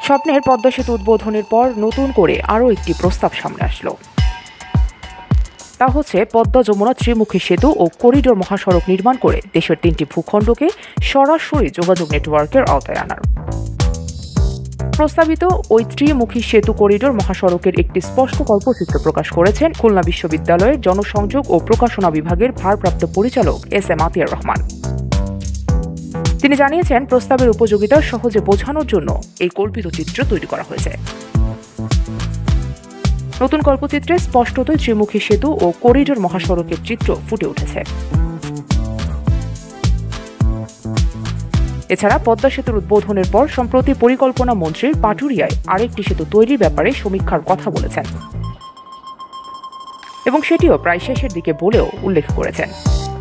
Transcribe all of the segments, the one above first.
স্বপ্নের পদ্মা সেতু উদ্বোধনের পর নতুন করে আরও একটি প্রস্তাব সামনে আসলো। তা হচ্ছে পদ্মা যমুনা ত্রিমুখী সেতু ও করিডোর মহাসড়ক নির্মাণ করে দেশের 3টি ভূখণ্ডকে সরাসরি যোগাযোগ নেটওয়ার্কের আওতায় আনার। প্রস্তাবিত ওই ত্রিমুখী সেতু করিডোর মহাসড়কের একটি স্পষ্ট কল্পচিত্র প্রকাশ করেছেন খুলনা বিশ্ববিদ্যালয়ের জনসংযোগ ও প্রকাশনা বিভাগের ভারপ্রাপ্ত পরিচালক এস.এম. আতিয়ার রহমান। তিনি জানিয়েছেন, প্রস্তাবের উপযোগিতা সহজে বোঝানোর জন্য এই কল্পিত চিত্র তৈরি করা হয়েছে। নতুন কল্পচিত্রে স্পষ্টতই ত্রিমুখী সেতু ও করিডোর মহাসড়কের চিত্র ফুটে উঠেছে। এছাড়া পদ্মা সেতুর উদ্বোধনের পর সম্প্রতি পরিকল্পনা মন্ত্রীর পাটুরিয়ায় আরেকটি সেতু তৈরির ব্যাপারে সমীক্ষার কথা বলেছেন এবং সেটিও প্রায় শেষের দিকে বলেও উল্লেখ করেছেন।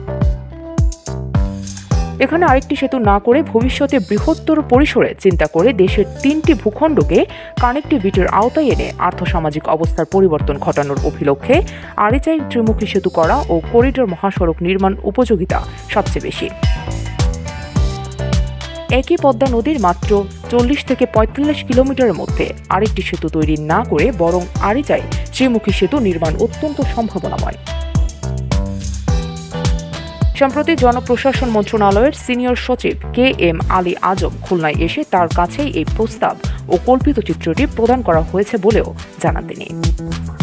এখানে আরেকটি সেতু না করে ভবিষ্যতে বৃহত্তর পরিসরে চিন্তা করে দেশের 3টি ভূখণ্ডকে কানেক্টিভিটির আওতায় এনে আর্থসামাজিক অবস্থার পরিবর্তন ঘটানোর অভিলক্ষে আরিচাই ত্রিমুখী সেতু করা ও করিডোর মহাসড়ক নির্মাণ উপযোগিতা সবচেয়ে বেশি। একই পদ্মা নদীর মাত্র 40 থেকে 45 কিলোমিটারের মধ্যে আরেকটি সেতু তৈরি না করে বরং আরিচাই ত্রিমুখী সেতু নির্মাণ অত্যন্ত সম্ভাবনাময়। সম্প্রতি জনপ্রশাসন মন্ত্রণালয়ের সিনিয়র সচিব কে.এম. আলী আজম খুলনায় এসে তার কাছেই এই প্রস্তাব ও কল্পিত চিত্রটি প্রদান করা হয়েছে বলেও জানান তিনি।